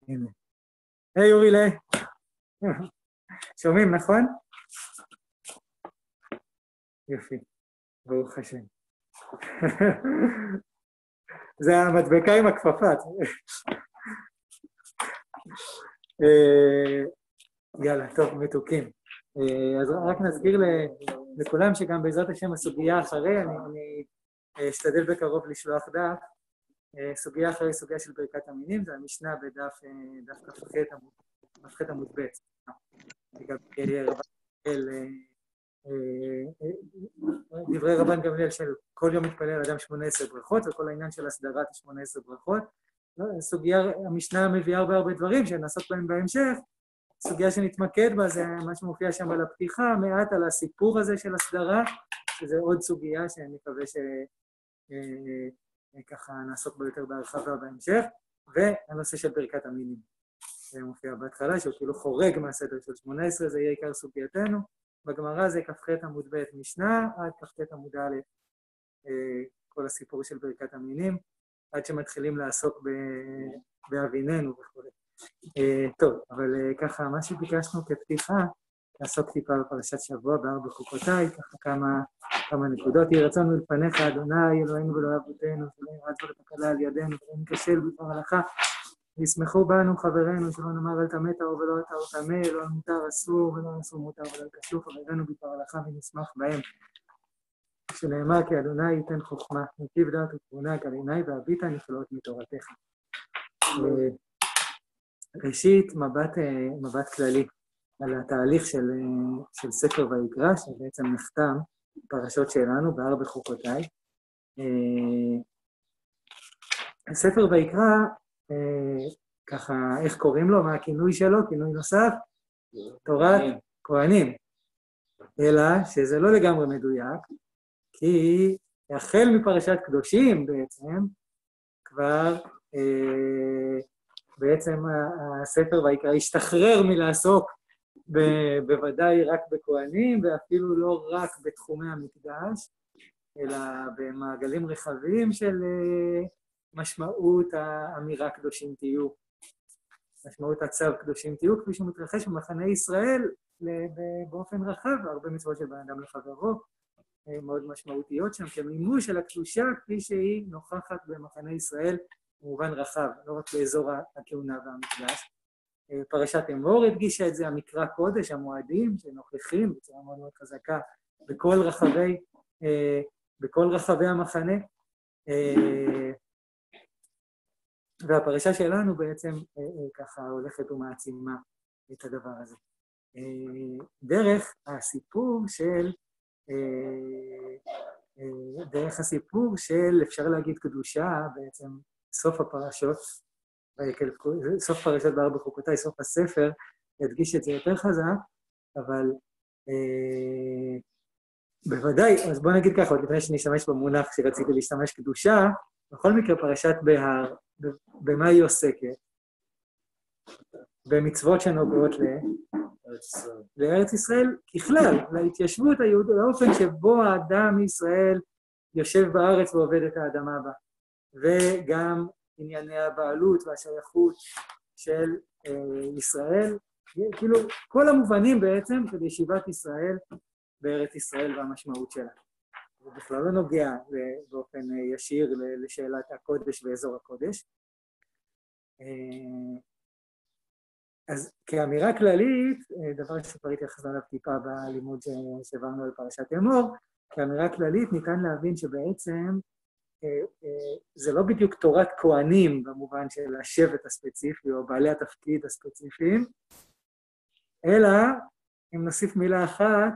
הנה. היי יורילה. שומעים, נכון? יופי. ברוך השם. זה המדבקה עם הכפפה. יאללה, טוב, מתוקים. אז רק נזכיר לכולם שגם בעזרת השם הסוגיה אחרי, אני אשתדל בקרוב לשלוח דף, סוגיה אחרי סוגיה של ברכת המינים, זה המשנה בדף כ"ח עמוד ב'. דברי רבן גמליאל של כל יום מתפלל אדם 18 ברכות, וכל העניין של הסדרת 18 ברכות. סוגיה, המשנה מביאה הרבה דברים שנעסוק בהם בהמשך. סוגיה שנתמקד בה זה מה שמופיע שם על הפתיחה, מעט על הסיפור הזה של הסדרה, שזה עוד סוגיה שאני מקווה שככה נעסוק בה יותר בהרחבה בהמשך, והנושא של ברכת המינים. זה מופיע בהתחלה, שהוא כאילו חורג מהסדר של 18, זה יהיה עיקר סוגייתנו. בגמרא זה כ"ח עמוד ב' משנה, עד כ"ט עמוד א', כל הסיפור של ברכת המינים, עד שמתחילים לעסוק באביננו וכו'. טוב, אבל ככה, מה שביקשנו כפתיחה, לעסוק טיפה בפרשת שבוע בארבע חוקותיי, ככה כמה נקודות. יהי רצון מלפניך, אדוני, אלוהינו ואלוהי אבותינו, שלא יראה דבר תקלה על ידינו, ולא ניכשל בדבר הלכה, וישמחו בנו חברינו, שלא נאמר אל טמא טהור ולא אל טהור טמא, לא על מותר אסור ולא על אסור מותר ולא על קשור, חברינו בדבר הלכה ונשמח בהם. שנאמר כי אדוני ייתן חוכמה, נתיב דעת ותבונה כעיני והביטה נפלאות מתורתך. ראשית, מבט כללי על התהליך של ספר ויקרא, שבעצם נחתם פרשות שלנו בארבע חוקותיי. ספר ויקרא, ככה, איך קוראים לו? מה הכינוי שלו? כינוי נוסף? תורת כהנים. אלא שזה לא לגמרי מדויק, כי החל מפרשת קדושים בעצם, כבר בעצם הספר ויקרא השתחרר מלעסוק בוודאי רק בכהנים, ואפילו לא רק בתחומי המקדש, אלא במעגלים רחבים של משמעות האמירה קדושים תהיו. משמעות הצו קדושים תהיו, כפי שמתרחש במחנה ישראל באופן רחב, הרבה מצוות של בן אדם לחברו, מאוד משמעותיות שם, כמימוש של הקדושה כפי שהיא נוכחת במחנה ישראל, במובן רחב, לא רק באזור הכהונה והמקדש. פרשת אמור הדגישה את זה, המקרא קודש, המועדים שנוכחים בצורה מאוד מאוד חזקה בכל רחבי המחנה. והפרשה שלנו בעצם ככה הולכת ומעצימה את הדבר הזה. דרך הסיפור של אפשר להגיד קדושה, בעצם סוף הפרשות, סוף פרשת בארבע חוקותיי, סוף הספר, ידגיש את זה יותר חזק, אבל בוודאי, אז בוא נגיד ככה, עוד לפני שנשתמש במונח שרציתי להשתמש קדושה, בכל מקרה פרשת בהר, במה היא עוסקת? במצוות שנוגעות לארץ ישראל, ככלל, להתיישבות היהודית, לאופן שבו האדם ישראל יושב בארץ ועובד את האדמה בה, וגם ענייני הבעלות והשייכות של ישראל, כאילו כל המובנים בעצם של ישיבת ישראל בארץ ישראל והמשמעות שלה. זה בכלל לא נוגע באופן ישיר לשאלת הקודש ואזור הקודש. אז כאמירה כללית, דבר שכבר התייחסנו עליו טיפה בלימוד שהעברנו על פרשת אמור, כאמירה כללית ניתן להבין שבעצם זה לא בדיוק תורת כהנים במובן של השבט הספציפי או בעלי התפקיד הספציפיים, אלא אם נוסיף מילה אחת,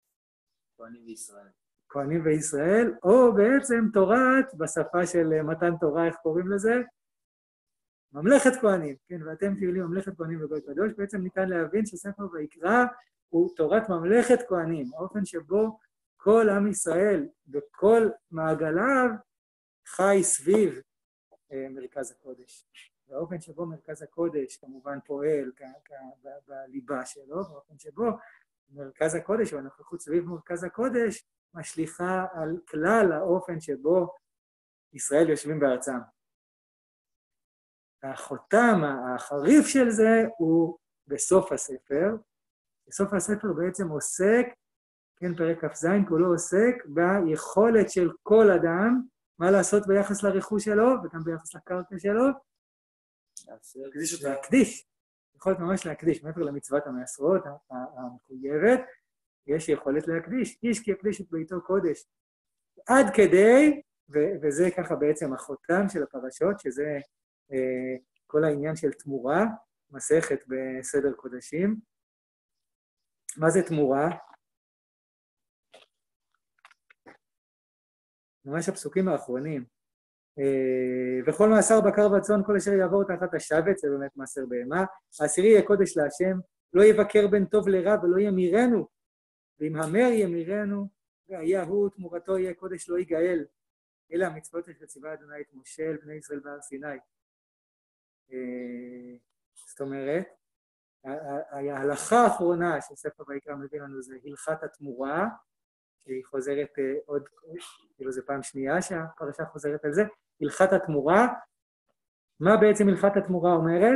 כהנים וישראל, או בעצם תורת, בשפה של מתן תורה, איך קוראים לזה? ממלכת כהנים, כן, ואתם תהיו לי ממלכת כהנים וגוי קדוש, בעצם ניתן להבין שספר ויקרא הוא תורת ממלכת כהנים, האופן שבו כל עם ישראל בכל מעגליו חי סביב מרכז הקודש. והאופן שבו מרכז הקודש כמובן פועל בליבה שלו, באופן שבו מרכז הקודש והנוכחות סביב מרכז הקודש משליכה על כלל האופן שבו ישראל יושבים בארצם. החותם החריף של זה הוא בסוף הספר. בסוף הספר בעצם עוסק, כן, פרק כ"ז, כולו עוסק ביכולת של כל אדם, מה לעשות ביחס לרכוש שלו, וגם ביחס לקרקע שלו, להקדיש. יכולת ממש להקדיש, מעבר למצוות המעשרות המחויבת, יש יכולת להקדיש. איש כי יקדיש את ביתו קודש. עד כדי, וזה ככה בעצם החותם של הפרשות, שזה כל העניין של תמורה, מסכת בסדר קודשים. מה זה תמורה? ממש הפסוקים האחרונים. וכל מעשר בקר וצאן, כל אשר יעבור תחת השבת, זה באמת מעשר בהמה. העשירי יהיה קודש להשם, לא יבקר בין טוב לרע ולא ימירנו, ואם המר ימירנו, והיה הוא תמורתו יהיה קודש לא יגאל. אלה המצוות אשר ציווה ה' את משה אל בני ישראל בהר סיני. זאת אומרת, ההלכה האחרונה של ספר ויקרא מביא לנו זה הלכת התמורה, שהיא חוזרת עוד, כאילו זה פעם שנייה שהפרשה חוזרת על זה, הלכת התמורה. מה בעצם הלכת התמורה אומרת?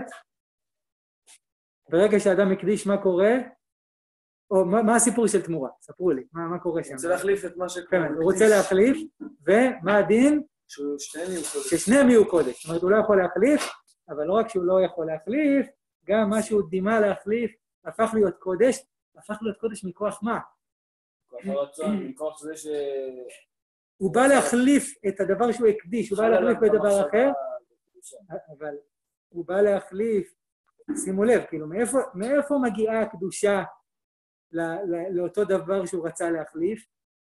ברגע שאדם מקדיש, מה קורה? או מה הסיפור של תמורה? ספרו לי, מה קורה שם? הוא רוצה להחליף את מה שקורה. הוא רוצה להחליף, ומה הדין? ששניהם יהיו קודש. זאת אומרת, הוא לא יכול להחליף, אבל לא רק שהוא לא יכול להחליף, גם מה שהוא דימה להחליף, הפך להיות קודש, הפך להיות קודש מכוח מה? מכוח זה ש... הוא בא להחליף את הדבר שהוא הקדיש, הוא בא להחליף בדבר אחר, אבל הוא בא להחליף, שימו לב, כאילו, מאיפה מגיעה הקדושה לאותו דבר שהוא רצה להחליף?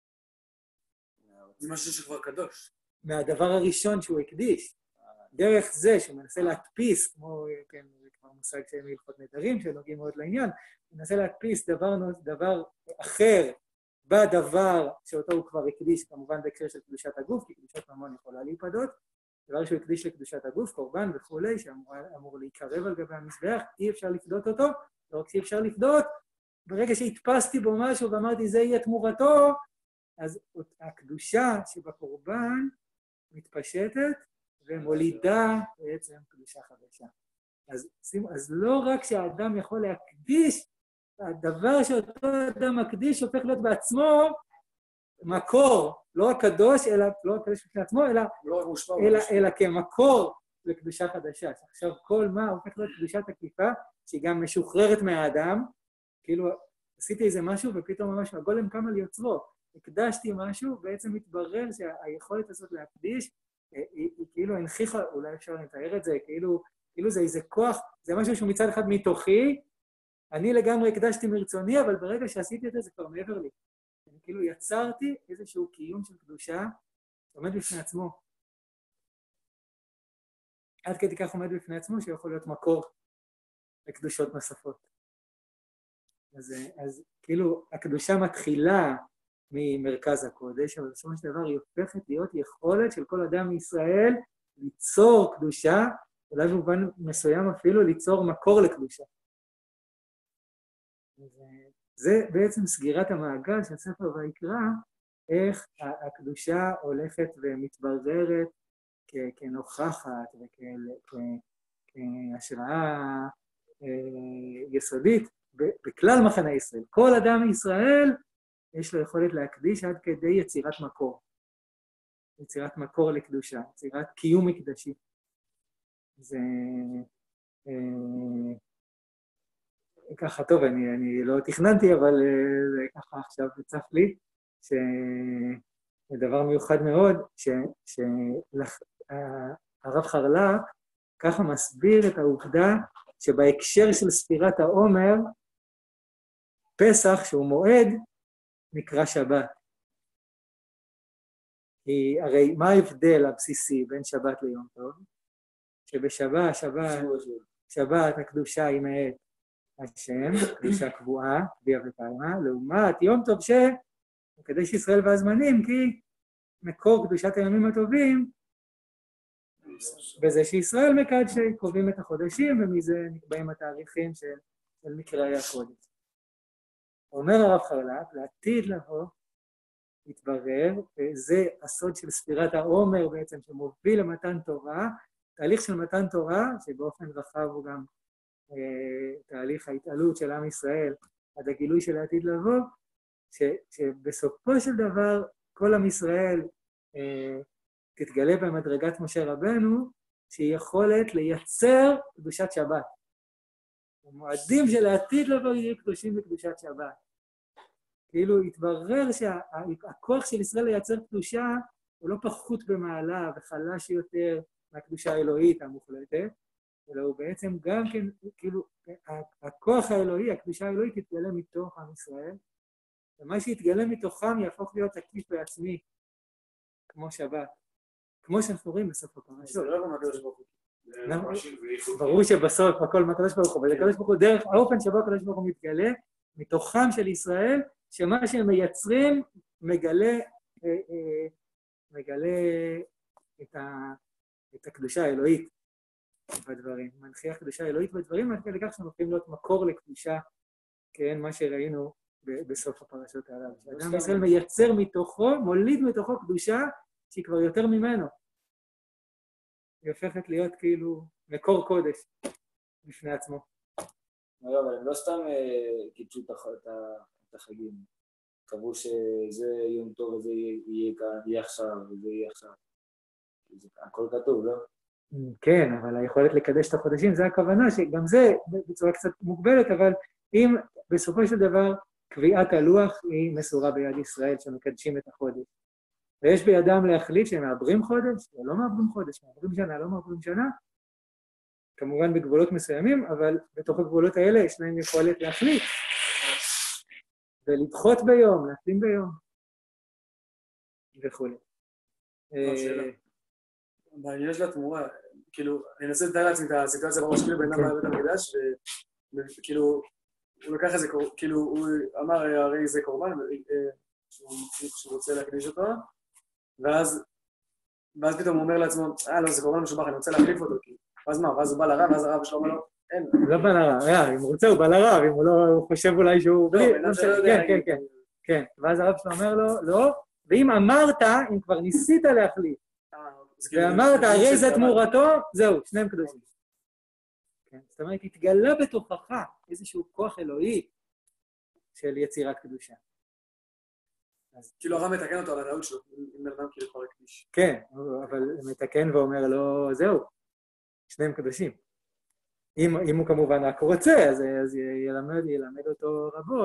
זה משהו שכבר קדוש. מהדבר הראשון שהוא הקדיש. דרך זה שהוא מנסה להדפיס, כמו, כן, זה כבר מושג שהם הלכות נדרים, שנוגעים מאוד לעניין, הוא מנסה להדפיס דבר אחר בדבר שאותו הוא כבר הקדיש, כמובן בהקשר של קדושת הגוף, כי קדושת ממון יכולה להיפדות, דבר שהוא הקדיש לקדושת הגוף, קורבן וכולי, שאמור להיקרב על גבי המזבח, אי אפשר לפדות אותו, לא רק שאי אפשר לפדות, ברגע שהתפסתי בו משהו ואמרתי זה יהיה תמורתו, אז הקדושה שבקורבן מתפשטת ומולידה בעצם קדושה חדשה. אז לא רק שהאדם יכול להקדיש, הדבר שאותו אדם מקדיש הופך להיות בעצמו מקור, לא רק קדוש, אלא לא רק קדוש בפני עצמו, אלא כמקור לקדושה חדשה. עכשיו כל מה הופך להיות קדושת עקיפה, שהיא גם משוחררת מהאדם, כאילו עשיתי איזה משהו ופתאום ממש הגולם קם על יוצרו, הקדשתי משהו, בעצם מתברר שהיכולת הזאת להקדיש, היא כאילו הנכיחה, אולי אפשר לתאר את זה, כאילו זה איזה כוח, זה משהו שהוא מצד אחד מתוכי, אני לגמרי הקדשתי מרצוני, אבל ברגע שעשיתי את זה, זה כבר מעבר לי. אני כאילו יצרתי איזשהו קיום של קדושה, שעומד בפני עצמו. עד כדי כך עומד בפני עצמו, שיכול להיות מקור לקדושות נוספות. אז כאילו הקדושה מתחילה ממרכז הקודש, אבל בסופו של דבר היא הופכת להיות יכולת של כל אדם מישראל ליצור קדושה, אולי במובן מסוים אפילו ליצור מקור לקדושה. זה בעצם סגירת המעגל של ספר ויקרא, איך הקדושה הולכת ומתבררת כנוכחת וכהשראה יסודית בכלל מחנה ישראל. כל אדם מישראל יש לו יכולת להקדיש עד כדי יצירת מקור. יצירת מקור לקדושה, יצירת קיום מקדשי. זה ככה טוב, אני לא תכננתי, אבל זה ככה עכשיו צף לי, שדבר מיוחד מאוד, שהרב חרל"פ ככה מסביר את העובדה שבהקשר של ספירת העומר, פסח שהוא מועד נקרא שבת. כי הרי מה ההבדל הבסיסי בין שבת ליום טוב? שבת הקדושה היא מאת השם, קדושה קבועה, קביעה וקיימה, לעומת יום טוב שמקדש ישראל והזמנים, כי מקור קדושת הימים הטובים, בזה שישראל מקדשי, קובעים את החודשים, ומזה נקבעים התאריכים של מקראי הקודש. אומר הרב חרל"פ, לעתיד לבוא, התברר, וזה הסוד של ספירת העומר בעצם, שמוביל למתן תורה, תהליך של מתן תורה, שבאופן רחב הוא גם תהליך ההתעלות של עם ישראל עד הגילוי של העתיד לבוא, שבסופו של דבר כל עם ישראל תתגלה במדרגת משה רבנו, שהיא יכולת לייצר קדושת שבת. המועדים של העתיד לבוא יהיו קדושים בקדושת שבת. כאילו התברר שהכוח של ישראל לייצר קדושה הוא לא פחות במעלה וחלש יותר מהקדושה האלוהית המוחלטת, אלא הוא בעצם גם כן, כאילו, הכוח האלוהי, הקדושה האלוהית תתגלה מתוך עם ישראל, ומה שיתגלה מתוכם יהפוך להיות תקיף בעצמי, כמו שבת. כמו שאנחנו רואים בסוף הפרשות. ברור שבסוף הכל מהקדוש ברוך הוא, והקדוש ברוך הוא דרך האופן שבו הקדוש ברוך הוא מתגלה, מתוכם של ישראל, שמה שהם מייצרים מגלה את הקדושה האלוהית בדברים. מנחיח קדושה האלוהית בדברים, עד כדי כך שהם הופכים להיות מקור לקדושה, כן, מה שראינו בסוף הפרשות הללו. שאדם ישראל מייצר מתוכו, מוליד מתוכו קדושה שהיא כבר יותר ממנו. היא הופכת להיות כאילו מקור קודש בפני עצמו. לא, אבל הם לא סתם קידשו את החגים. קבעו שזה יום טוב וזה יהיה עכשיו וזה יהיה עכשיו. הכל כתוב, לא? כן, אבל היכולת לקדש את החודשים, זה הכוונה, שגם זה בצורה קצת מוגבלת, אבל אם בסופו של דבר קביעת הלוח היא מסורה ביד ישראל, שמקדשים את החודש. ויש בידם להחליט שהם מעברים חודש, או לא מעברים חודש, מעברים שנה, לא מעברים שנה, כמובן בגבולות מסוימים, אבל בתוך הגבולות האלה יש להם יכולת להחליט, ולדחות ביום, להקדים ביום, וכו'. בעניין של התמורה, כאילו, אני אנסה לתאר לעצמי את הסיטואציה בראש שלי בין בית המקדש, וכאילו, הוא לקח איזה, כאילו, הוא אמר, הרי זה קורבן, שהוא רוצה להקדיש אותו, ואז פתאום הוא אומר לעצמו, לא, זה קורבן משובח, אני רוצה להחליף אותו, ואז מה, ואז הוא בא לרב, ואז הרב שלו אומר לו, אין. לא בא לרב, אם הוא רוצה הוא בא לרב, אם הוא לא חושב אולי שהוא... כן, ואז הרב שלו אומר לו, לא, ואם אמרת, אם כבר ניסית להחליף, ואמרת, הרי זה תמורתו, זהו, שניהם קדושים. זאת אומרת, התגלה בתוכך איזשהו כוח אלוהי של יצירת קדושה. כאילו הרב מתקן אותו על הרעיון שלו, אם אדם כאילו כבר הקדיש. כן, אבל מתקן ואומר לו, זהו, שניהם קדושים. אם הוא כמובן רק רוצה, אז ילמד אותו רבו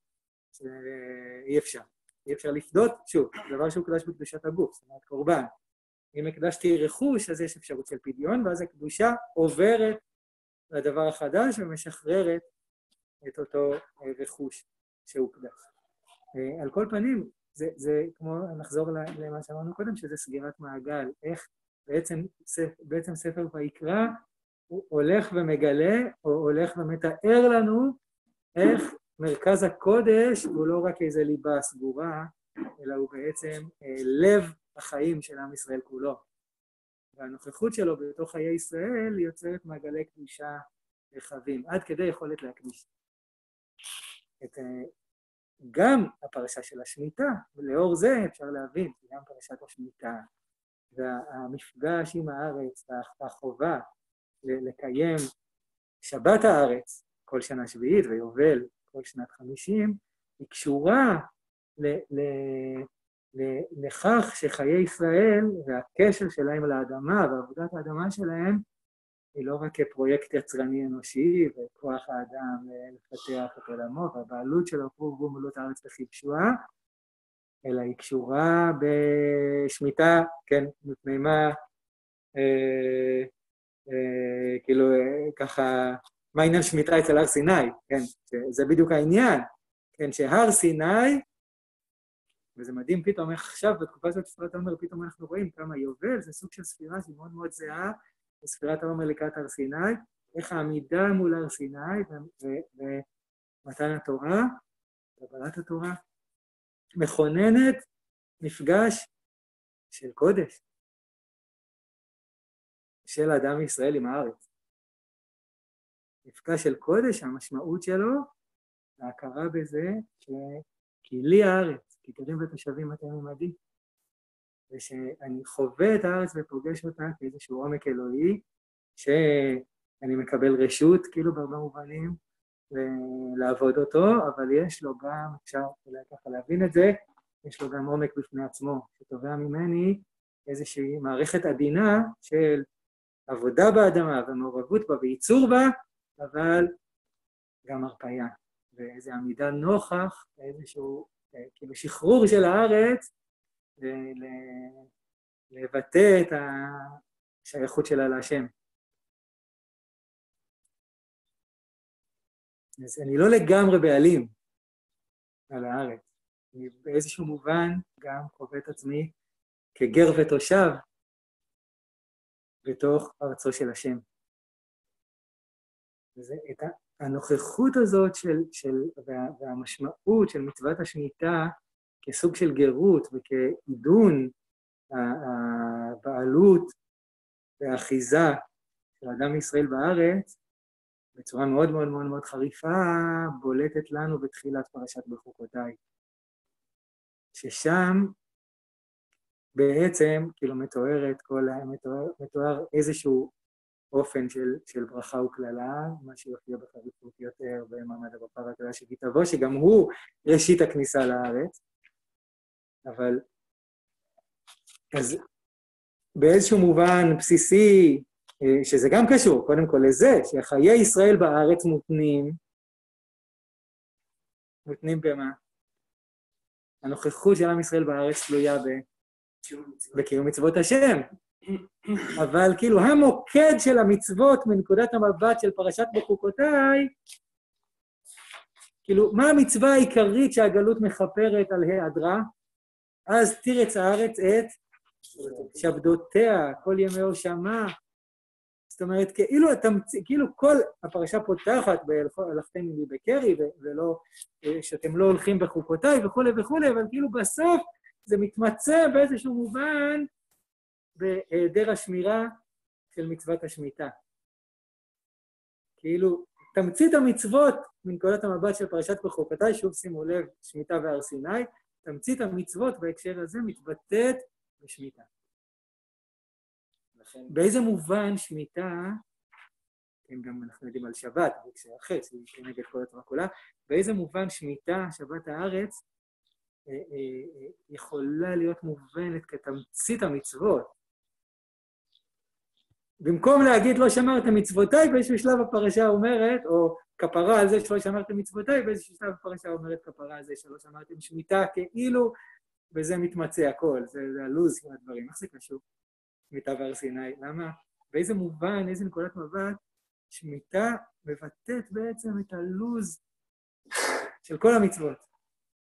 שאי אפשר. אי אפשר לפדות, שוב, דבר שהוא קדש בקדושת הגוף, זאת אומרת, קורבן. אם הקדשתי רכוש, אז יש אפשרות של פדיון, ואז הקדושה עוברת לדבר החדש ומשחררת את אותו רכוש שהוא קדש. על כל פנים, זה כמו, נחזור למה שאמרנו קודם, שזה סגירת מעגל. איך בעצם ספר ויקרא, הוא הולך ומגלה, או הולך ומתאר לנו, איך מרכז הקודש הוא לא רק איזה ליבה סגורה, אלא הוא בעצם לב החיים של עם ישראל כולו. והנוכחות שלו בתוך חיי ישראל יוצרת מעגלי קדושה רחבים, עד כדי יכולת להקדיש. גם הפרשה של השמיטה, ולאור זה אפשר להבין, גם פרשת השמיטה, והמפגש עם הארץ, והחובה לקיים שבת הארץ כל שנה שביעית ויובל כל שנת 50, היא קשורה לכך שחיי ישראל והקשר שלהם לאדמה ועבודת האדמה שלהם היא לא רק כפרויקט יצרני אנושי וכוח האדם לפתח את עולמו והבעלות שלו הוא מולות הארץ וכיבשוה, אלא היא קשורה בשמיטה, כן, מפני מה, כאילו ככה, מה העניין שמיטה אצל הר סיני, כן, זה בדיוק העניין, כן, שהר סיני, וזה מדהים פתאום איך עכשיו, בתקופה של ספירת העומר, פתאום אנחנו רואים כמה יובל, זה סוג של ספירה שהיא מאוד מאוד זהה, בספירת העומר לקראת הר סיני, איך העמידה מול הר סיני, ומתן התורה, קבלת התורה, מכוננת מפגש של קודש, של האדם ישראל עם הארץ. מפגש של קודש, המשמעות שלו, ההכרה בזה, כי לי הארץ, כי תרים ותושבים אתם עמדי. ושאני חווה את הארץ ופוגש אותה כאיזשהו עומק אלוהי, שאני מקבל רשות, כאילו בהרבה מובנים, לעבוד אותו, אבל יש לו גם, אפשר אולי ככה להבין את זה, יש לו גם עומק בפני עצמו, שתובע ממני איזושהי מערכת עדינה של עבודה באדמה ומעורבות בה וייצור בה, אבל גם הרפאיה, ואיזו עמידה נוכח, איזשהו כאילו שחרור של הארץ, לבטא את השייכות שלה להשם. אז אני לא לגמרי בעלים על הארץ. אני באיזשהו מובן גם חווה את עצמי כגר ותושב בתוך ארצו של השם. וזה את הנוכחות הזאת והמשמעות של מצוות השמיטה כסוג של גרות וכעידון הבעלות והאחיזה של אדם ישראל בארץ, בצורה מאוד מאוד מאוד מאוד חריפה, בולטת לנו בתחילת פרשת בחוקותיי. ששם בעצם כאילו מתואר איזשהו אופן של ברכה וכללה, מה שיופיע בחריפות יותר במעמד הבכר הקדוש של כי תבוא, שגם הוא ראשית הכניסה לארץ. אבל אז באיזשהו מובן בסיסי, שזה גם קשור, קודם כל לזה, שחיי ישראל בארץ מותנים במה? הנוכחות של עם ישראל בארץ תלויה בקיום מצוות השם. אבל כאילו המוקד של המצוות מנקודת המבט של פרשת בחוקותיי, כאילו מה המצווה העיקרית שהגלות מכפרת על היעדרה? אז תירץ הארץ את שבדותיה, כל ימי הושמה. זאת אומרת, כאילו כל הפרשה פותחת בהלכתם עמי בקרי, ולא, שאתם לא הולכים בחוקותיי וכו' וכו', אבל כאילו בסוף זה מתמצא באיזשהו מובן בהיעדר השמירה של מצוות השמיטה. כאילו, תמצית המצוות מנקודת המבט של פרשת בחוקותיי, שוב שימו לב, שמיטה והר סיני, תמצית המצוות בהקשר הזה מתבטאת בשמיטה. באיזה מובן שמיטה, כן, גם אנחנו יודעים על שבת, בהקשר אחר, שהיא כנגד כל התורה כולה, באיזה מובן שמיטה, שבת הארץ, יכולה להיות מובנת כתמצית המצוות. במקום להגיד לא שמרתם מצוותיי, באיזשהו שלב הפרשה אומרת, או כפרה על זה שלא שמרתם מצוותיי, באיזשהו שלב הפרשה אומרת כפרה על זה שלא שמרתם שמיטה, כאילו, וזה מתמצא הכל, זה הלוז של הדברים. איך זה קשור? שמיטה והר סיני. למה? באיזה מובן, איזה נקודת מבט, שמיטה מבטאת בעצם את הלוז של כל המצוות.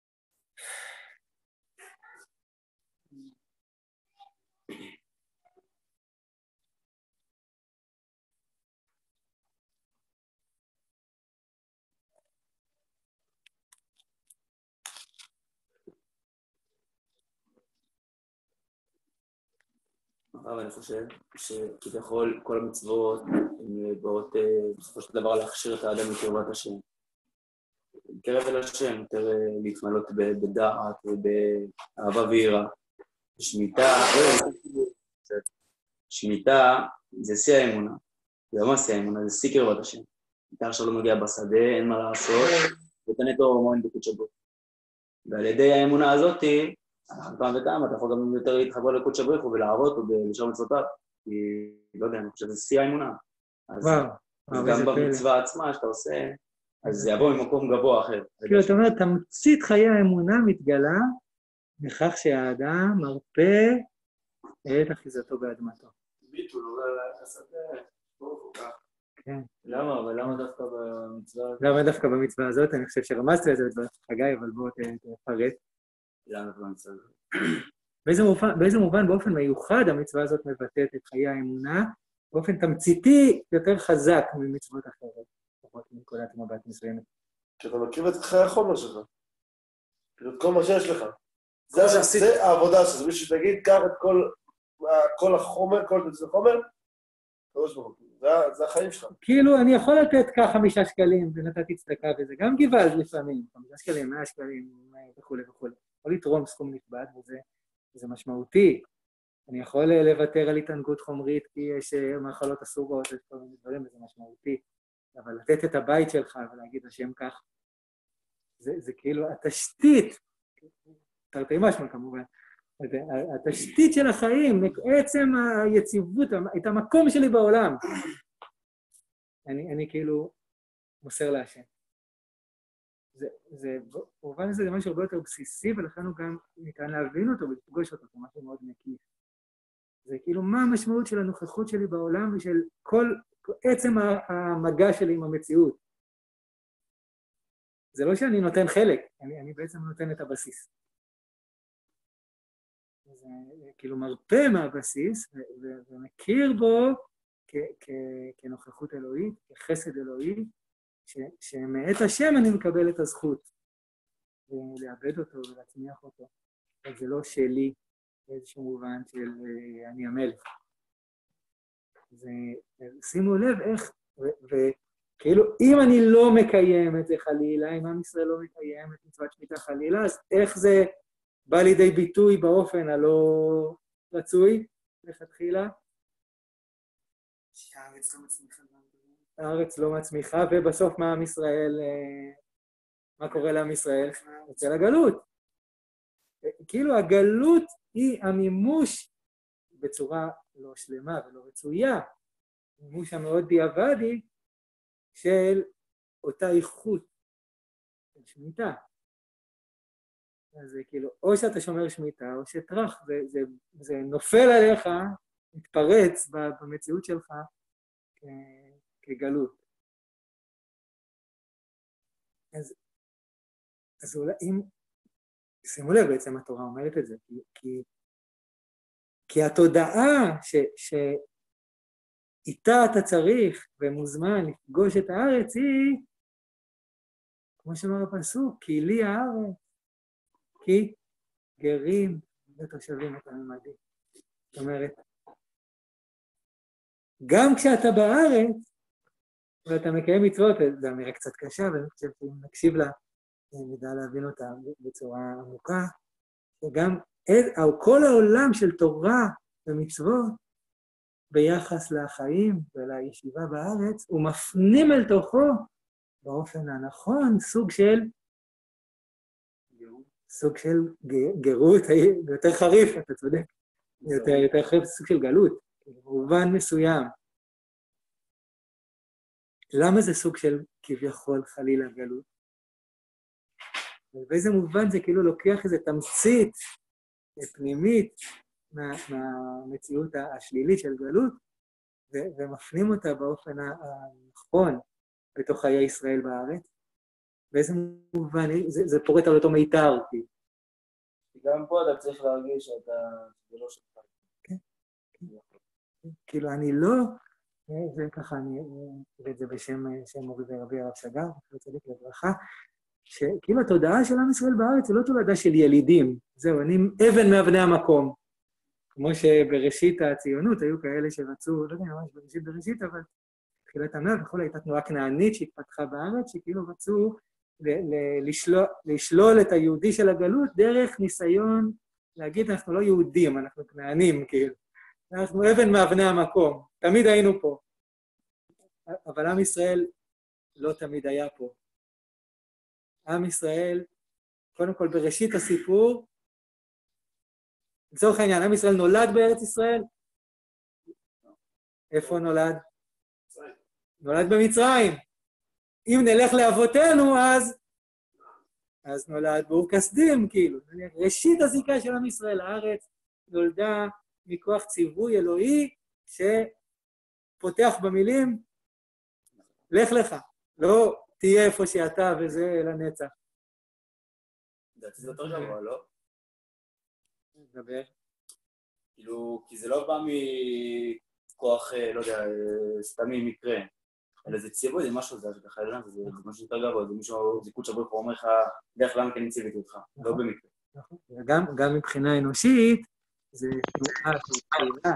אבל אני חושב שכביכול כל המצוות הן באות בסופו של דבר להכשיר את האדם לקרבת השם. קרב אל השם, יותר להתמלות בדעת ובאהבה ויראה. שמיטה זה שיא האמונה. זה לא מה שיא האמונה, זה שיא קרבת השם. אתה עכשיו לא מגיע בשדה, אין מה לעשות, ותנית אור מועין בקודש ברוך. ועל ידי האמונה הזאת, פעם וטעם, אתה יכול גם יותר להתחבר לקודש ברוך הוא ולעבוד אותו ולשאר מצוותיו. כי, לא יודע, אני חושב שזה שיא האמונה. אז גם במצווה עצמה שאתה עושה, אז זה יבוא ממקום גבוה אחר. כאילו, אתה אומר, תמצית חיי האמונה מתגלה בכך שהאדם מרפא את אחיזתו באדמתו. ביטול, אולי השדה, ברוך הוא כך. כן. למה? אבל למה דווקא במצווה הזאת? למה דווקא במצווה הזאת? אני חושב שרמזתי את זה בדברת חגי, אבל בואו תפרט. למה במצווה הזאת? באיזה מובן באופן מיוחד המצווה הזאת מבטאת את חיי האמונה, באופן תמציתי יותר חזק ממצוות אחרות, לפחות מנקודת מבט מסוימת. כי אתה מכיר את חיי החומר שלך, את כל מה שיש לך. זה העבודה שלך, זה מישהו שתגיד, קח את כל החומר, כל זה חומר, זה החיים שלך. כאילו, אני יכול לתת כך 5 שקלים, ונתתי צדקה וזה, גם גבעז לפעמים, 5 שקלים, 100 שקלים וכו' וכו'. יכול לתרום סכום נכבד, וזה משמעותי, אני יכול לוותר על התענגות חומרית, כי יש מאכלות אסורות, יש כל מיני דברים, וזה משמעותי. אבל לתת את הבית שלך ולהגיד השם כך, זה כאילו התשתית, תרתי משמע כמובן, התשתית של החיים, עצם היציבות, את המקום שלי בעולם. אני כאילו מוסר להשם. במובן הזה זה משהו הרבה יותר בסיסי, ולכן הוא גם ניתן להבין אותו ולפגוש אותו כמשהו מאוד מקיף. זה כאילו מה המשמעות של הנוכחות שלי בעולם ושל כל עצם המגע שלי עם המציאות. זה לא שאני נותן חלק, אני בעצם נותן את הבסיס. זה כאילו מרפא מהבסיס ומכיר בו כנוכחות אלוהית, כחסד אלוהי, שמאת השם אני מקבל את הזכות לאבד אותו ולהצמיח אותו. אבל זה לא שלי באיזשהו מובן של אני המלך. שימו לב איך, וכאילו אם אני לא מקיים את זה חלילה, אם עם ישראל לא מקיים את מצוות שמיטה חלילה, אז איך זה בא לידי ביטוי באופן הלא רצוי לכתחילה? שהארץ לא מצמיחה. הארץ לא מצמיחה, ובסוף מה עם ישראל, מה קורה לעם ישראל? יוצא לגלות. כאילו הגלות היא המימוש בצורה לא שלמה ולא רצויה, מימוש המאוד דיעבדי של אותה איכות של שמיטה. אז זה כאילו, או שאתה שומר שמיטה, או שטרח, זה נופל עליך, מתפרץ במציאות שלך כגלות. אז אולי, אם, שימו לב, בעצם התורה אומרת את זה, כי התודעה שאיתה אתה צריך ומוזמן לפגוש את הארץ היא, כמו שאמר הפסוק, כי לי הארץ, כי גרים ותושבים את הממדים. זאת אומרת, גם כשאתה בארץ, ואתה מקיים מצוות, זו אמירה קצת קשה, ואני חושב שאם נקשיב לה, נדע להבין אותה בצורה עמוקה, וגם כל העולם של תורה ומצוות, ביחס לחיים ולישיבה בארץ, הוא מפנים אל תוכו, באופן הנכון, סוג של גרות, יותר חריף, אתה צודק, יותר חריף, סוג של גלות, במובן מסוים. למה זה סוג של כביכול חלילה גלות? ובאיזה מובן זה כאילו לוקח איזו תמצית פנימית מהמציאות השלילית של גלות, ומפנים אותה באופן הנכון בתוך חיי ישראל בארץ. באיזה מובן, זה פורט על אותו מיתר. גם פה אתה צריך להרגיש שאתה, זה לא שלך. כן. כאילו אני לא, וככה אני אגיד את זה בשם מורי ורבי הרב שגר, וצדיק לברכה, שכאילו התודעה של עם ישראל בארץ זה לא תולדה של ילידים, זהו, אני אבן מאבני המקום. כמו שבראשית הציונות היו כאלה שרצו, לא יודע ממש בראשית, אבל תחילת המאה וכל הייתה תנועה כנענית שהתפתחה בארץ, שכאילו רצו לשלול את היהודי של הגלות דרך ניסיון להגיד אנחנו לא יהודים, אנחנו כנענים כאילו. אנחנו אבן מאבני המקום, תמיד היינו פה. אבל עם ישראל לא תמיד היה פה. עם ישראל, קודם כל בראשית הסיפור, לצורך העניין, עם ישראל נולד בארץ ישראל? איפה נולד? נולד במצרים. אם נלך לאבותינו, אז נולד באור כסדים, כאילו. ראשית הזיקה של עם ישראל לארץ נולדה מכוח ציווי אלוהי שפותח במילים, לך לך, לא תהיה איפה שאתה וזה לנצח. זה יותר גבוה, לא? נדבר. כאילו, כי זה לא בא מכוח, לא יודע, סתמי מקרה, אלא זה ציווי, זה משהו, זה משהו יותר גבוה, זה מישהו, זה קודש הברוך הוא אומר לך, דרך למה כן ציוויתי אותך, לא במקרה. נכון, וגם מבחינה אנושית, זה תנועה של קהילה,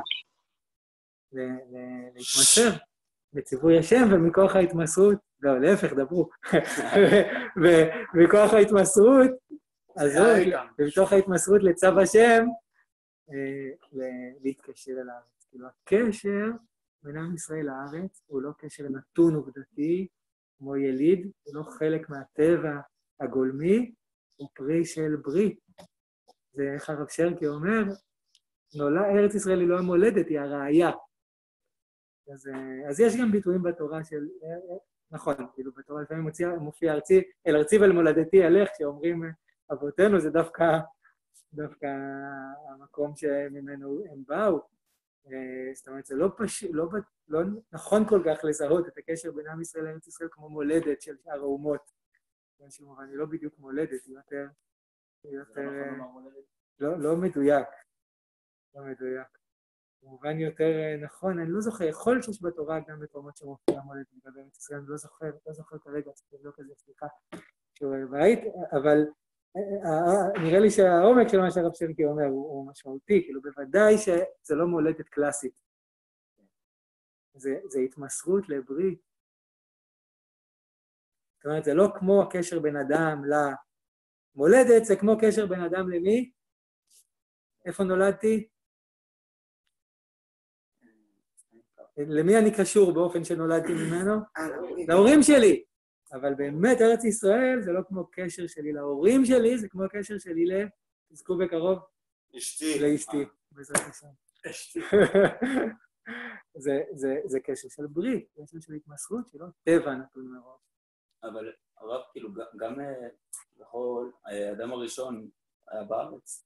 להתמסר בציווי השם, ומכוח ההתמסרות, לא, להפך, דברו, ומכוח ההתמסרות, אז ומתוך ההתמסרות לצו השם, להתקשר אל הארץ. כאילו, הקשר בין עם ישראל לארץ הוא לא קשר נתון עובדתי, כמו יליד, הוא לא חלק מהטבע הגולמי, הוא פרי של ברית. זה איך הרב שרקי אומר, ארץ ישראל היא לא המולדת, היא הראייה. אז יש גם ביטויים בתורה של, נכון, כאילו בתורה לפעמים מופיע אל ארצי ואל מולדתי אלך, שאומרים אבותינו, זה דווקא המקום שממנו הם באו. זאת אומרת, זה לא נכון כל כך לזהות את הקשר בין עם ישראל לארץ ישראל כמו מולדת של שאר האומות. באיזשהו מובן, היא לא בדיוק מולדת, היא יותר לא מדויק. לא מדויק. במובן יותר נכון, אני לא זוכר, יכול להיות שיש בתורה גם מקומות שמופיע מולדת לגבי ארץ ישראל, אני לא זוכר כרגע, זה לא כזה, סליחה, אבל נראה לי שהעומק של מה שהרב שרקי אומר הוא משמעותי, כאילו בוודאי שזה לא מולדת קלאסית. זה התמסרות לברית. זאת אומרת, זה לא כמו הקשר בין אדם למולדת, זה כמו קשר בין אדם למי? איפה נולדתי? למי אני קשור באופן שנולדתי ממנו? להורים שלי. אבל באמת ארץ ישראל זה לא כמו קשר שלי להורים שלי, זה כמו הקשר שלי תזכו בקרוב. לאשתי, בעזרת השם. זה קשר של ברית, קשר של התמסרות, שלא טבע נתון מראש. אבל הרב, כאילו, גם בכל האדם הראשון היה בארץ.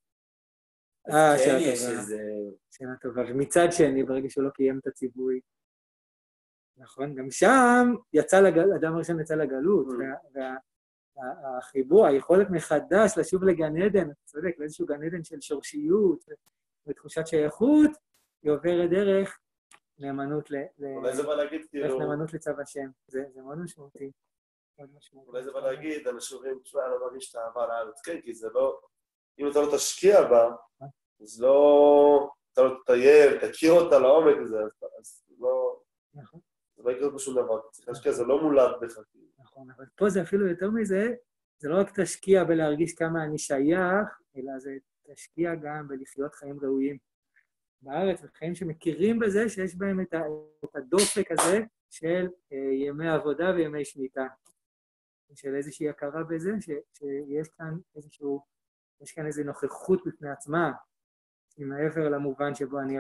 שאלה טובה. ומצד שני, ברגע שהוא לא קיים את הציווי, נכון, גם שם אדם הראשון יצא לגלות, והחיבור, היכולת מחדש לשוב לגן עדן, אתה צודק, לאיזשהו גן עדן של שורשיות ותחושת שייכות, היא עוברת דרך נאמנות לצו השם. זה מאוד משמעותי. אולי זה בא להגיד, אנשים אומרים, תשמע, אני לא מרגיש את האהבה לארץ, כן, כי זה לא, אם אתה לא תשקיע בה, אז לא, אתה לא תטייל, תכיר אותה לעומק הזה, אז לא, זה לא יקרה בשום דבר, צריך להשקיע, זה לא מולד בך. נכון, אבל פה זה אפילו יותר מזה, זה לא רק תשקיע בלהרגיש כמה אני שייך, אלא זה תשקיע גם בלחיות חיים ראויים בארץ, וחיים שמכירים בזה שיש בהם את הדופק הזה של ימי עבודה וימי שמיטה. של איזושהי הכרה בזה, שיש כאן איזו נוכחות בפני עצמה, היא מעבר למובן שבו אני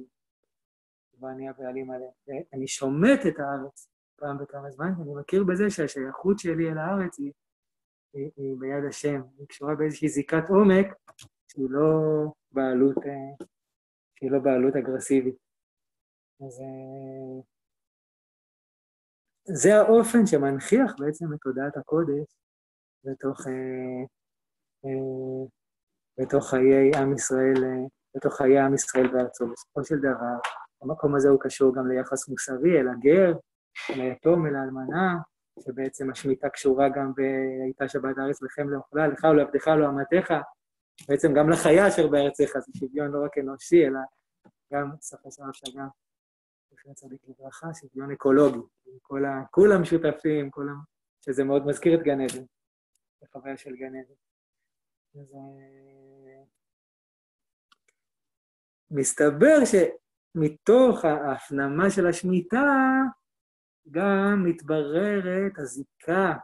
הבעלים עליה. אני שומט את הארץ פעם בכמה זמן, ואני מכיר בזה שהשייכות שלי אל הארץ היא ביד השם, היא קשורה באיזושהי זיקת עומק, שהיא לא בעלות אגרסיבית. אז זה האופן שמנכיח בעצם את תודעת הקודש בתוך חיי עם ישראל בארצו. בסופו של דבר, המקום הזה הוא קשור גם ליחס מוסרי אל הגר, אל היתום, אל האלמנה, שבעצם השמיטה קשורה גם בהייתה שבת הארץ לכם לאוכלה, לך ולעבדך ולאמתך, בעצם גם לחיה אשר בארצך, זה שוויון לא רק אנושי, אלא גם ספר שרף שגם. לפני צדיק לברכה, שוויון אקולוגי, כולם שותפים, שזה מאוד מזכיר את גן עדן, החוויה של גן עדן. אז מסתבר שמתוך ההפנמה של השמיטה, גם מתבררת הזיקה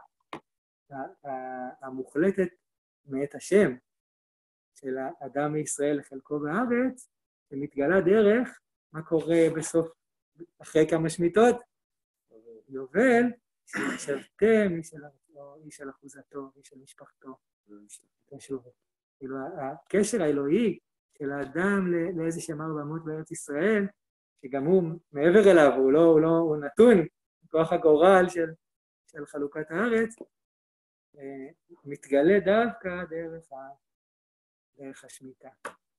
המוחלטת מאת השם, של האדם מישראל לחלקו בארץ, שמתגלה דרך מה קורה בסוף, אחרי כמה שמיטות, יובל, שבתם איש של אחוזתו, איש של משפחתו. כאילו, הקשר האלוהי של האדם לאיזה שמר במות בארץ ישראל, שגם הוא מעבר אליו, הוא נתון, כוח הגורל של חלוקת הארץ, מתגלה דווקא דרך השמיטה.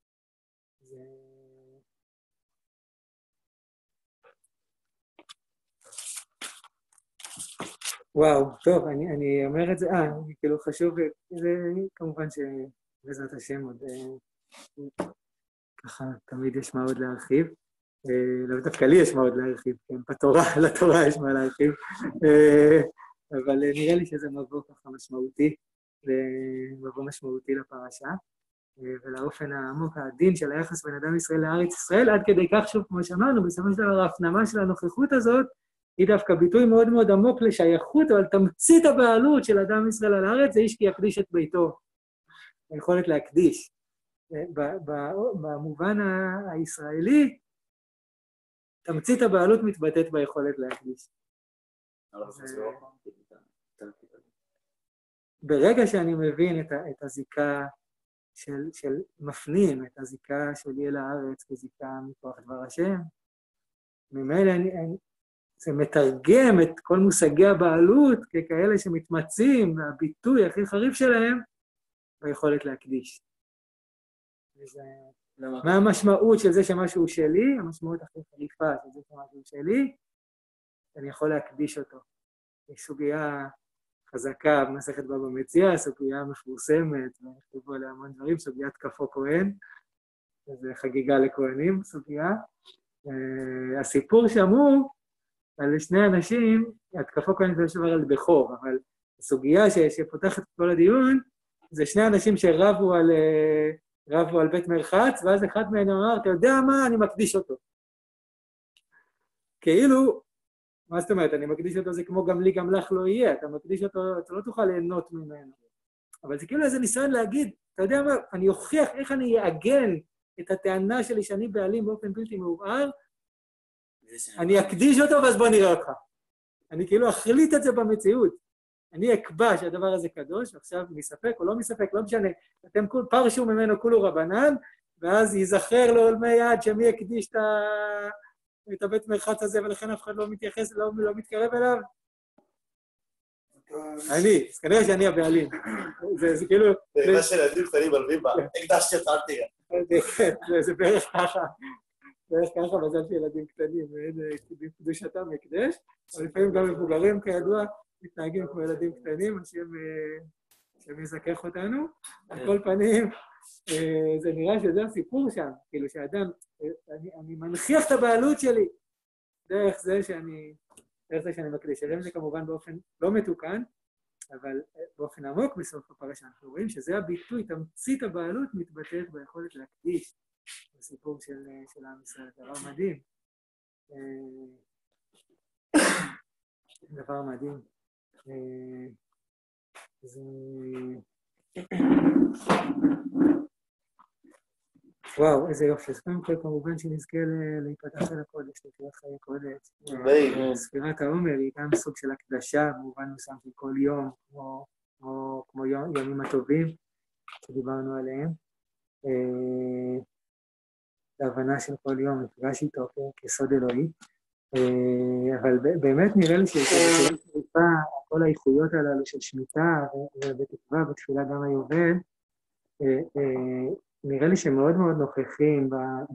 וואו, טוב, אני אומר את זה, כאילו חשוב, זה כמובן שבעזרת השם עוד ככה תמיד יש מה עוד להרחיב, לא דווקא לי יש מה עוד להרחיב, כן, לתורה יש מה להרחיב, אבל נראה לי שזה מבוא ככה משמעותי, מבוא משמעותי לפרשה, ולאופן העמוק העדין של היחס בין אדם ישראל לארץ ישראל, עד כדי כך, שוב, כמו שאמרנו, בסופו של דבר ההפנמה של הנוכחות הזאת, היא דווקא ביטוי מאוד מאוד עמוק לשייכות, אבל תמצית הבעלות של אדם ישראל על הארץ, זה איש כי יקדיש את ביתו. היכולת להקדיש. במובן הישראלי, תמצית הבעלות מתבטאת ביכולת להקדיש. ברגע שאני מבין את הזיקה של מפנים, את הזיקה שלי אל הארץ כזיקה מכוח דבר השם, ממילא זה מתרגם את כל מושגי הבעלות ככאלה שמתמצים, והביטוי הכי חריף שלהם, ביכולת להקדיש. מה המשמעות של זה שמשהו שלי? המשמעות הכי חריפה של זה שמשהו שלי, אני יכול להקדיש אותו. יש סוגיה חזקה במסכת בבא מציעא, סוגיה מפורסמת, ונכתבו עליה המון דברים, סוגיית כפו כהן, זו חגיגה לכהנים, סוגיה. הסיפור שמור על שני אנשים, התקפו כהן זה שבר על בכור, אבל הסוגיה שפותחת את כל הדיון, זה שני אנשים שרבו על בית מרחץ, ואז אחד מהם אמר, אתה יודע מה, אני מקדיש אותו. כאילו, מה זאת אומרת, אני מקדיש אותו, זה כמו גם לי, גם לך לא יהיה, אתה מקדיש אותו, אתה לא תוכל ליהנות ממנו. אבל זה כאילו איזה ניסיון להגיד, אתה יודע מה, אני אוכיח איך אני אעגן את הטענה שלי שאני בעלים באופן בלתי מעורער, אני אקדיש אותו, ואז בוא נראה אותך. אני כאילו אחליט את זה במציאות. אני אקבע שהדבר הזה קדוש, ועכשיו מספק או לא מספק, לא משנה. אתם פרשו ממנו כולו רבנן, ואז ייזכר לעולמי יד שמי יקדיש את הבית מרחץ הזה, ולכן אף אחד לא מתייחס, לא מתקרב אליו. אני, אז כנראה שאני הבעלים. זה כאילו... זה מה שילדים קטנים מלווים בה, הקדשתי אותך, אל תראה. זה בערך ככה. בערך ככה מזל של ילדים קטנים, קדושתם מקדש, אבל לפעמים גם מבוגרים כידוע, מתנהגים כמו ילדים קטנים, השם יזכך אותנו. על כל פנים, זה נראה שזה הסיפור שם, כאילו שאדם, אני מנכיח את הבעלות שלי, דרך זה שאני מקדיש. היום זה כמובן באופן לא מתוקן, אבל באופן עמוק בסוף הפרשה, אנחנו רואים שזה הביטוי, תמצית הבעלות מתבטאת ביכולת להקדיש בסיפור של עם ישראל. דבר מדהים. דבר מדהים. וואו, איזה יופי. אז קודם כל, כמובן שנזכה להיפתח אל הקודש, לקראת חיי קודש. ספירת העומר היא גם סוג של הקדשה, במובן מסוים של כל יום, כמו ימים הטובים שדיברנו עליהם. להבנה של כל יום, מפגש איתו כסוד אלוהי. אבל באמת נראה לי כל האיכויות הללו של שמיטה ותקווה ותפילה גם היובל, נראה לי שמאוד מאוד נוכחים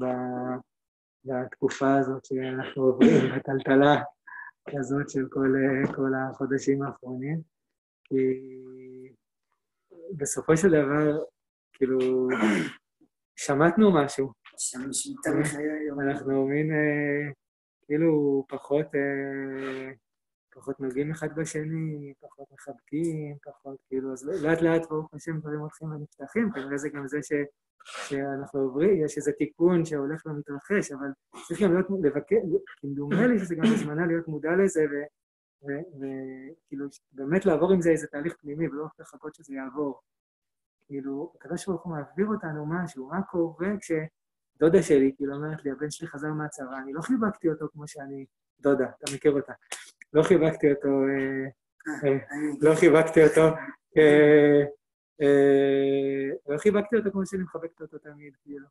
בתקופה הזאת שאנחנו עוברים, בטלטלה הזאת של כל החודשים האחרונים, כי בסופו של דבר, כאילו, שמענו משהו. אנחנו מין, כאילו, פחות נוגעים אחד בשני, פחות מחבקים, פחות, כאילו, אז לאט לאט ברוך השם דברים הולכים ונפתחים, כנראה זה גם זה שאנחנו עוברים, יש איזה תיקון שהולך ומתרחש, אבל צריך גם להיות לבקר, כמדומה לי שזה גם בזמנה להיות מודע לזה, וכאילו, באמת לעבור עם זה איזה תהליך פנימי, ולא לחכות שזה יעבור. כאילו, הקדוש ברוך הוא מעביר אותנו משהו, מה קורה כשדודה שלי, כאילו, אומרת לי, הבן שלי חזר מהצבא, אני לא חיבקתי אותו כמו שאני, דודה, אתה מכיר אותה. לא חיבקתי אותו כמו שאני מחבקת אותו תמיד, כאילו.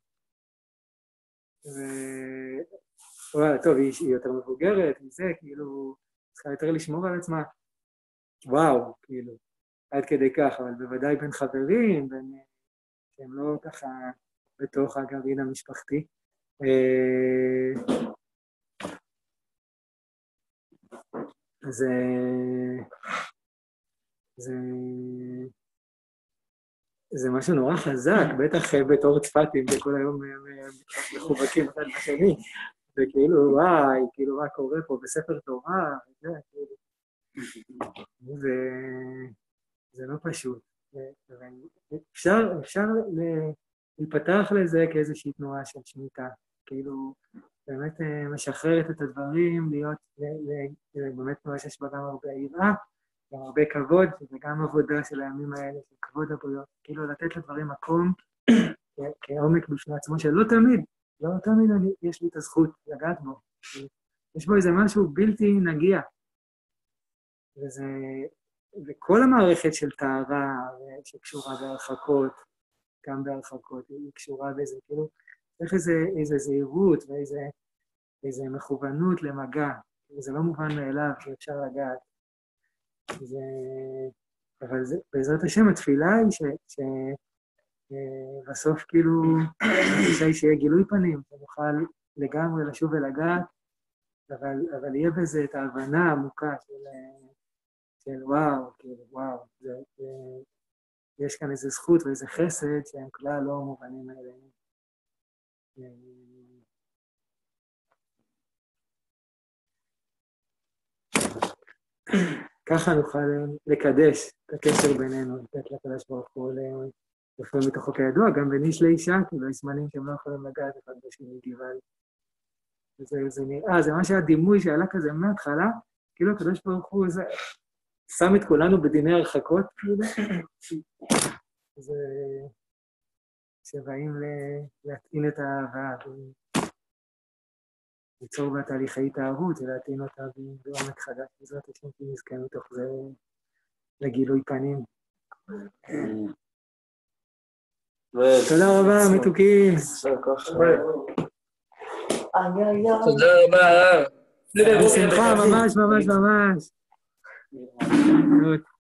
טוב, היא יותר מבוגרת, מזה, כאילו, צריכה יותר לשמור על עצמה. וואו, כאילו, עד כדי כך, אבל בוודאי בין חברים, שהם לא ככה בתוך הגרעין המשפחתי. זה משהו נורא חזק, בטח בתור צפתים, שכל היום מחובקים אחד בשני, וכאילו, וואי, כאילו, מה קורה פה בספר תורה, זה לא פשוט. אפשר להיפתח לזה כאיזושהי תנועה של שמיטה, כאילו באמת משחררת את הדברים, להיות באמת תנועה שיש בה גם הרבה יראה, גם הרבה כבוד, וגם עבודה של הימים האלה, של כבוד הבריות, כאילו לתת לדברים מקום כעומק בפני עצמו, שלא תמיד, לא תמיד יש לי את הזכות לגעת בו. יש בו איזה משהו בלתי נגיע. וכל המערכת של טהרה שקשורה בהרחקות, גם בהרחקות, היא קשורה בזה, כאילו, צריך איזה זהירות ואיזה מכוונות למגע. זה לא מובן מאליו שאפשר לגעת. אבל בעזרת השם התפילה היא שבסוף כאילו, אני שיהיה גילוי פנים, שנוכל לגמרי לשוב ולגעת, אבל יהיה בזה את ההבנה העמוקה של וואו, כאילו וואו, יש כאן איזו זכות ואיזה חסד שהם כלל לא מובנים האלה. ככה נוכל לקדש את הקשר בינינו, לתת לקדש ברוך הוא לפעמים מתוכו כידוע, גם בין איש לאישה, כאילו יש זמנים שהם לא יכולים לגעת אחד בשני גבל. וזה נראה, זה ממש היה דימוי שעלה כזה מההתחלה, כאילו הקדוש ברוך הוא שם את כולנו בדיני הרחקות, כאילו, שבאים להטעין את האהבה, ליצור בה תהליכי התאהבות, ולהטעין אותה בעומק חדש, בעזרת השם שנזכה מתוך זה לגילוי פנים. תודה רבה, מתוקים. תודה רבה. בשמחה, ממש.